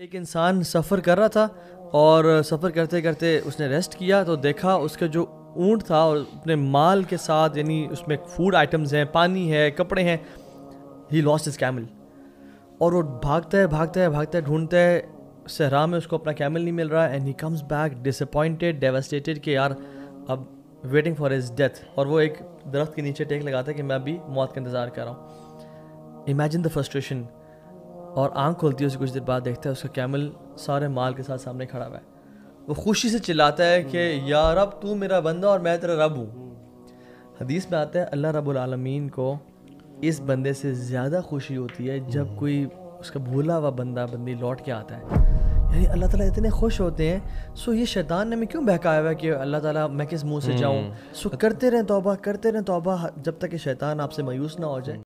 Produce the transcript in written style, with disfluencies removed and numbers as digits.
एक इंसान सफ़र कर रहा था और सफ़र करते करते उसने रेस्ट किया तो देखा उसका जो ऊँट था और अपने माल के साथ, यानी उसमें फूड आइटम्स हैं, पानी है, कपड़े हैं, ही लॉस्ट हिज कैमल। और वो भागता है ढूंढता है सहरा में, उसको अपना कैमल नहीं मिल रहा है। And he comes back disappointed, devastated कि यार अब वेटिंग फॉर हिज डेथ। और वो एक दरख्त के नीचे टेक लगाता है कि मैं अभी मौत का इंतज़ार कर रहा हूँ। Imagine the frustration. और आंख खोलती है उसे कुछ देर बाद, देखता है उसका कैमल सारे माल के साथ सामने खड़ा हुआ है। वो खुशी से चिल्लाता है कि या रब, तू मेरा बंदा और मैं तेरा रब हूँ। हदीस में आता है अल्लाह रब्बुल आलमीन को इस बंदे से ज़्यादा खुशी होती है जब कोई उसका भूला हुआ बंदा बंदी लौट के आता है। यानी अल्लाह ताला इतने खुश होते हैं। सो ये शैतान ने हमें क्यों बहकाया हुआ है कि अल्लाह ताला मैं किस मुंह से जाऊँ। सो करते रहें तौबा, जब तक कि शैतान आपसे मायूस ना हो जाए।